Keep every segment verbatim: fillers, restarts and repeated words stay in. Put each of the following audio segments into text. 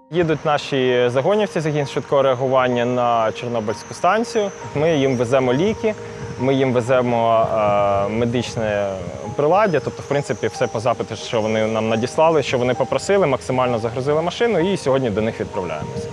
Їдуть наші загонівці, загін швидкого реагування на Чорнобильську станцію. Ми їм веземо ліки, ми їм веземо е, медичне приладдя, тобто, в принципі, все по запиту, що вони нам надіслали, що вони попросили, максимально загрузили машину і сьогодні до них відправляємося.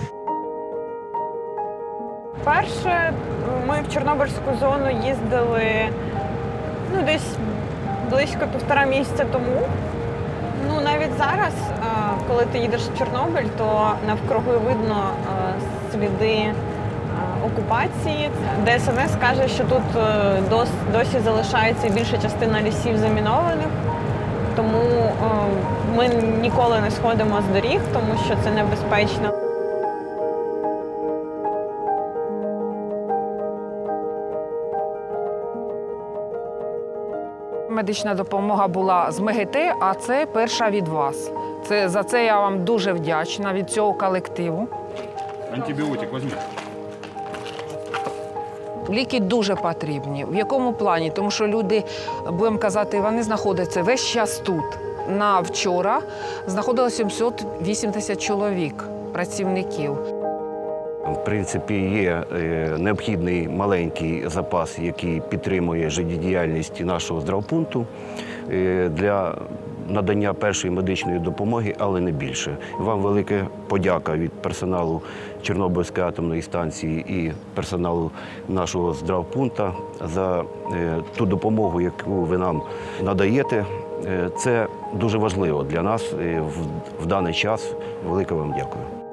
Перше, ми в Чорнобильську зону їздили ну, десь близько півтора місяця тому. Ну, навіть зараз, коли ти їдеш в Чорнобиль, то навкруги видно сліди окупації. Де С Н С каже, що тут досі залишається більша частина лісів замінованих, тому ми ніколи не сходимо з доріг, тому що це небезпечно. Медична допомога була з М Г Т, а це перша від вас. Це, за це я вам дуже вдячна від цього колективу. Антибіотик візьми. Ліки дуже потрібні. В якому плані? Тому що люди, будемо казати, вони знаходяться весь час тут. На вчора знаходилося сімсот вісімдесят чоловік, працівників. В принципі, є необхідний маленький запас, який підтримує життєдіяльність нашого здравпункту для надання першої медичної допомоги, але не більше. Вам велика подяка від персоналу Чорнобильської атомної станції і персоналу нашого здравпункту за ту допомогу, яку ви нам надаєте. Це дуже важливо для нас в даний час. Велике вам дякую.